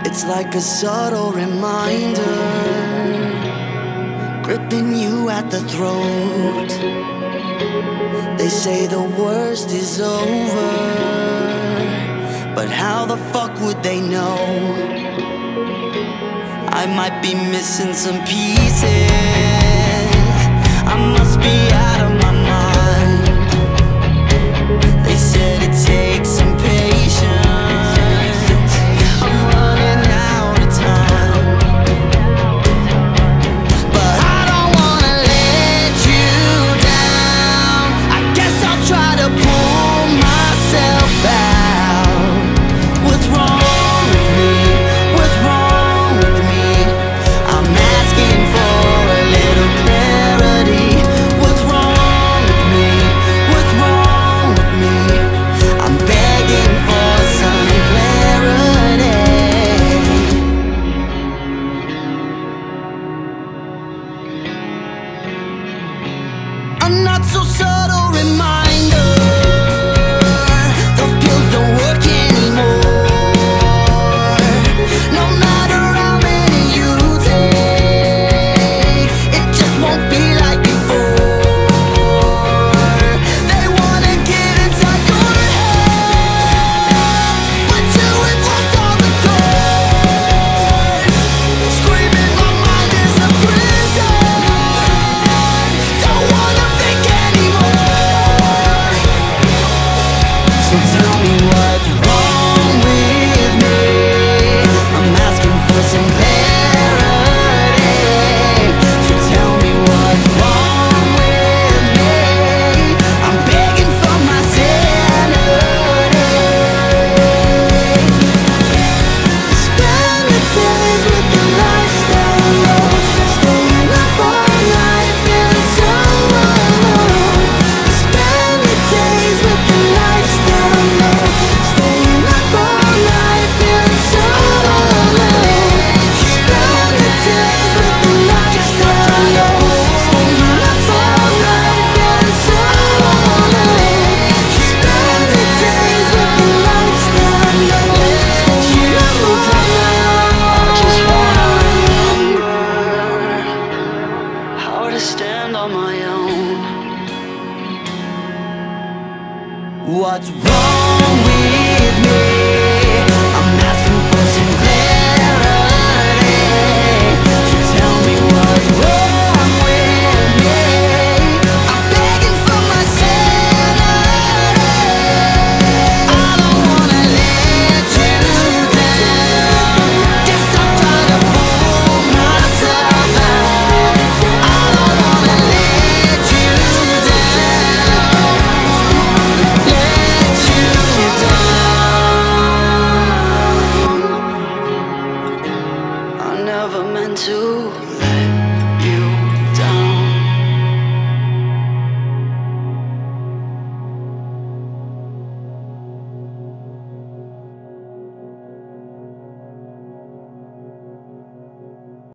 It's like a subtle reminder, gripping you at the throat. They say the worst is over, but how the fuck would they know? I might be missing some pieces, I must be out of my mind. They said it takes